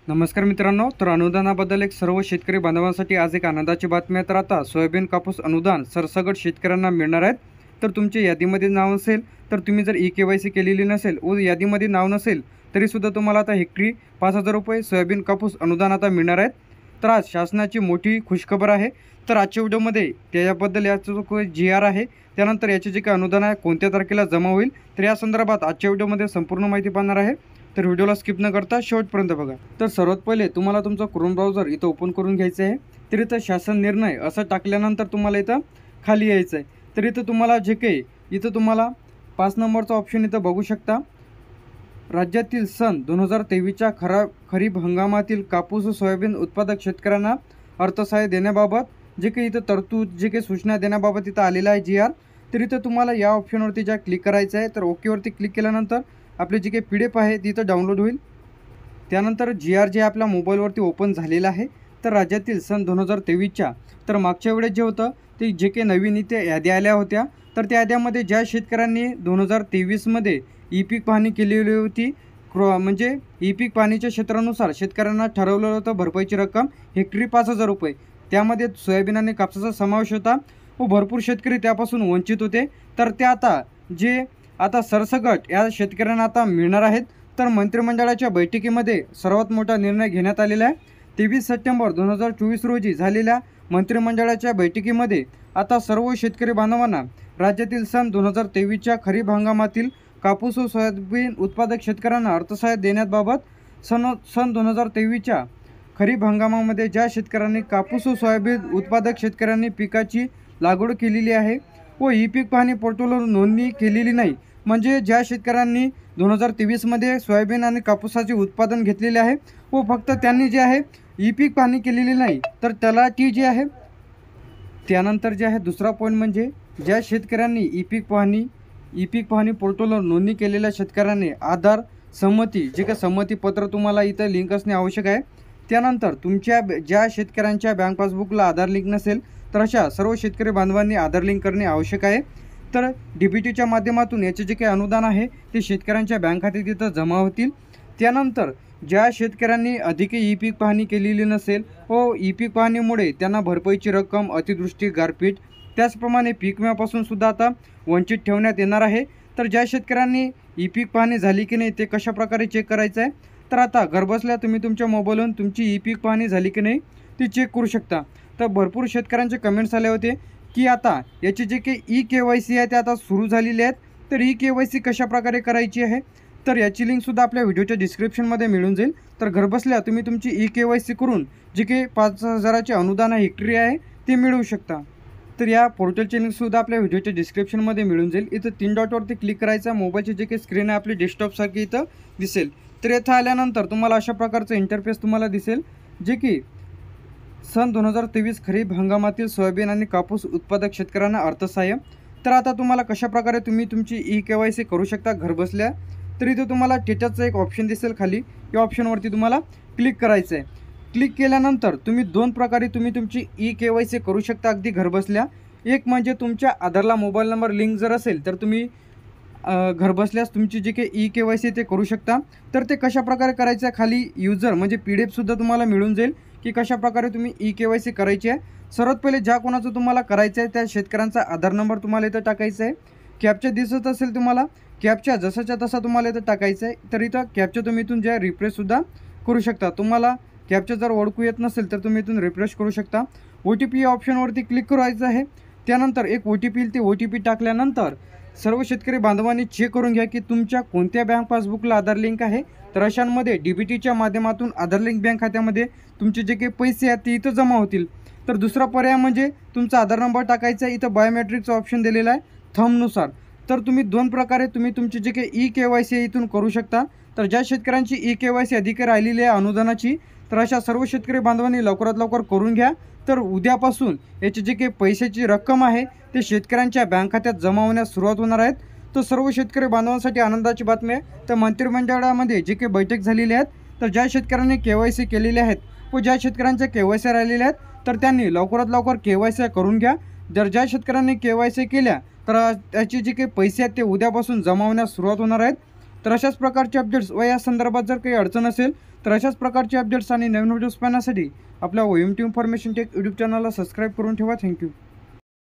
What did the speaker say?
नमस्कार मित्रांनो, तर अनुदानाबद्दल एक सर्व शेतकरी बांधवांसाठी आज एक आनंदाची बातमी आहे। तर आता सोयाबीन कापूस अनुदान सरसकट शेतकऱ्यांना मिळणार आहेत। तर तुमचे यादीमध्ये नाव असेल तर तुम्ही जर ई-के-वाय-सी केलेली नसेल व यादीमध्ये नाव नसेल तरीसुद्धा तुम्हाला आता हेक्टरी 5,000 रुपये सोयाबीन कापूस अनुदान आता मिळणार आहेत। तर आज शासनाची मोठी खुशखबर आहे। तर आजच्या व्हिडिओमध्ये त्याबद्दल याचा जो काही जी-आर आहे, त्यानंतर याचे जे काही अनुदान आहे कोणत्या तारखेला जमा होईल, तर या संदर्भात आजच्या व्हिडिओमध्ये संपूर्ण माहिती पाहणार आहे। तर व्हिडिओला स्किप न करता शेवटपर्यंत बघा। तर सर्वात पहिले तुम्हाला तुमचा क्रोम ब्राउझर इथं ओपन करून घ्यायचं आहे। तर इथं शासन निर्णय असं टाकल्यानंतर तुम्हाला इथं खाली यायचं आहे। तर इथं तुम्हाला जे काही इथं तुम्हाला 5 नंबरचा ऑप्शन इथं बघू शकता। राज्यातील सन 2023च्या खरीप हंगामातील कापूस व सोयाबीन उत्पादक शेतकऱ्यांना अर्थसहाय्य देण्याबाबत जे काही इथं तरतूद जे काही सूचना देण्याबाबत इथं आलेलं आहे जी-आर। तर इथं तुम्हाला या ऑप्शनवरती ज्या क्लिक करायचं आहे, तर ओकेवरती क्लिक केल्यानंतर आपली जी काही PDF आहे ती इथं डाउनलोड होईल। त्यानंतर जी-आर जे आपल्या मोबाईलवरती ओपन झालेलं आहे। तर राज्यातील सन 2023च्या तर मागच्या वेळेस जे होतं ते जे काही नवीन इथे याद्या आल्या होत्या, तर त्या याद्यामध्ये ज्या शेतकऱ्यांनी 2023मध्ये ई-पीक पाहणी केलेली होती, म्हणजे ई-पीक पाहणीच्या क्षेत्रानुसार शेतकऱ्यांना ठरवलं होतं भरपाईची रक्कम हेक्टरी 5,000 रुपये। त्यामध्ये सोयाबीन आणि कापसाचा समावेश होता व भरपूर शेतकरी त्यापासून वंचित होते। तर ते आता सरसकट या शेतकऱ्यांना आता मिळणार आहेत। तर मंत्रिमंडळाच्या बैठकीमध्ये सर्वात मोठा निर्णय घेण्यात आलेला आहे। 23 सप्टेंबर 2024 रोजी झालेल्या मंत्रिमंडळाच्या बैठकीमध्ये आता सर्व शेतकरी बांधवांना राज्यातील सन 2023च्या खरीप हंगामातील कापूस व सोयाबीन उत्पादक शेतकऱ्यांना अर्थसहाय्य देण्याबाबत सन 2023च्या खरीप हंगामामध्ये ज्या शेतकऱ्यांनी कापूस व सोयाबीन उत्पादक शेतकऱ्यांनी पिकाची लागवड केलेली आहे व ई-पीक पाहणी पोर्टलवर नोंदणी केलेली नाही, म्हणजे ज्या शेतकऱ्यांनी 2023मध्ये सोयाबीन आणि कापूसाचे उत्पादन घेतलेले आहे व फक्त त्यांनी जे आहे ई-पीक पाहणी केलेली नाही, तर त्याला टी जे आहे। त्यानंतर जे आहे दुसरा पॉईंट म्हणजे ज्या शेतकऱ्यांनी ई-पीक पाहणी पोर्टलवर नोंदणी केलेल्या शेतकऱ्यांनी आधार संमती जे काही संमतीपत्र तुम्हाला इथं लिंक असणे आवश्यक आहे। त्यानंतर तुमच्या ज्या शेतकऱ्यांच्या बँक पासबुकला आधार लिंक नसेल तर अशा सर्व शेतकरी बांधवांनी आधार लिंक करणे आवश्यक आहे। तर DBTच्या माध्यमातून याचे जे काही अनुदान आहे ते शेतकऱ्यांच्या बँक खात्यात तिथं जमा होतील। त्यानंतर ज्या शेतकऱ्यांनी अधिक ई-पीक पाहणी केलेली नसेल व ई-पीक पाहणीमुळे त्यांना भरपाईची रक्कम, अतिवृष्टी, गारपीट त्याचप्रमाणे पीक विम्यापासून सुद्धा आता वंचित ठेवण्यात येणार आहे। तर ज्या शेतकऱ्यांनी ई-पीक पाहणी झाली की नाही ते कशाप्रकारे चेक करायचं आहे, तर आता घरबसल्या तुम्ही तुमच्या मोबाईलवरून तुमची ई-पीक पाहणी झाली की नाही ती चेक करू शकता। तर भरपूर शेतकऱ्यांचे कमेंट्स आले होते की आता याची जे काही ई-के-वाय-सी आहे ते आता सुरू झालेली आहेत। तर ई-के-वाय-सी कशाप्रकारे करायची आहे, तर याची लिंकसुद्धा आपल्या व्हिडिओच्या डिस्क्रिप्शनमध्ये मिळून जाईल। तर घरबसल्या तुम्ही तुमची ई-के-वाय-सी करून जे काही 5,000चे अनुदान हेक्टरी आहे ते मिळवू शकता। तर या पोर्टलची लिंकसुद्धा आपल्या व्हिडिओच्या डिस्क्रिप्शनमध्ये मिळून जाईल। इथं 3 डॉटवरती क्लिक करायचं, मोबाईलची जे काही स्क्रीन आहे आपली डेस्कटॉपसारखी इथं दिसेल। तर इथं आल्यानंतर तुम्हाला अशा प्रकारचं इंटरफेस तुम्हाला दिसेल, जे की सन 2023 खरीप हंगामातील सोयाबीन आणि कापूस उत्पादक शेतकऱ्यांना अर्थसहाय्य। तर आता तुम्हाला कशाप्रकारे तुम्ही तुमची ई-के-वाय-सी करू शकता घरबसल्या, तर इथे तुम्हाला टेटाचं एक ऑप्शन दिसेल खाली, या ऑप्शनवरती तुम्हाला क्लिक करायचं आहे। क्लिक केल्यानंतर तुम्ही 2 प्रकारे तुमची ई-के-वाय-सी करू शकता अगदी घरबसल्या। एक म्हणजे तुमच्या आधारला मोबाईल नंबर लिंक जर असेल तर तुम्ही घरबसल्यास तुमची जी काही ई-के-वाय-सी ते करू शकता। तर ते कशाप्रकारे करायचं आहे, खाली युजर म्हणजे PDF-सुद्धा तुम्हाला मिळून जाईल की कशाप्रकारे तुम्ही ई-के-वाय-सी करायची आहे। सर्वात पहिले ज्या कोणाचं तुम्हाला करायचं आहे त्या शेतकऱ्यांचा आधार नंबर तुम्हाला इथं टाकायचा आहे। कॅप्चा दिसत असेल तुम्हाला, कॅप्चा जसाच्या तसा तुम्हाला इथं टाकायचा आहे। तर इथं कॅप्चा तुम्ही इथून ज्या रिफ्रेशसुद्धा करू शकता। तुम्हाला कॅप्चा जर ओळखू येत नसेल तर तुम्ही इथून रिफ्रेश करू शकता। OTP या ऑप्शनवरती क्लिक करायचं आहे। त्यानंतर एक OTP येईल, ते OTP टाकल्यानंतर सर्व शेतकरी बांधवांनी चेक करून घ्या की तुमच्या कोणत्या बँक पासबुकला आधार लिंक आहे। तर अशांमध्ये DBTच्या माध्यमातून आधार लिंक बँक खात्यामध्ये तुमचे जे काही पैसे आहेत ते इथं जमा होतील। तर दुसरा पर्याय म्हणजे तुमचा आधार नंबर टाकायचा आहे, इथं बायोमेट्रिकचा ऑप्शन दिलेला आहे थंबनुसार। तर तुम्ही 2 प्रकारे तुमची जे काही ई-के-वाय-सी इथून करू शकता। तर ज्या शेतकऱ्यांची ई-के-वाय-सी अधिक राहिलेली आहे अनुदानाची, तर अशा सर्व शेतकरी बांधवांनी लवकरात लवकर करून घ्या। तर उद्यापासून याची जी काही पैशाची रक्कम आहे ते शेतकऱ्यांच्या बँक खात्यात जमा होण्यास सुरुवात होणार आहेत। तर सर्व शेतकरी बांधवांसाठी आनंदाची बातमी आहे। तर मंत्रिमंडळामध्ये जे काही बैठक झालेली आहेत, तर ज्या शेतकऱ्यांनी के-वाय-सी केलेली आहेत व ज्या शेतकऱ्यांच्या के-वाय-सी राहिलेल्या आहेत तर त्यांनी लवकरात लवकर के-वाय-सी करून घ्या। जर ज्या शेतकऱ्यांनी के-वाय-सी केल्या तर त्याचे जे काही पैसे आहेत ते उद्यापासून जमा होण्यास सुरुवात होणार आहेत। तर अशाच प्रकारचे अपडेट्स व या संदर्भात जर काही अडचण असेल तर अशाच प्रकारचे अपडेट्स आणि नवीन व्हिडिओज पाहण्यासाठी आपल्या OMT इन्फॉर्मेशन टेक यूट्यूब चॅनलला सबस्क्राईब करून ठेवा. थँक्यू.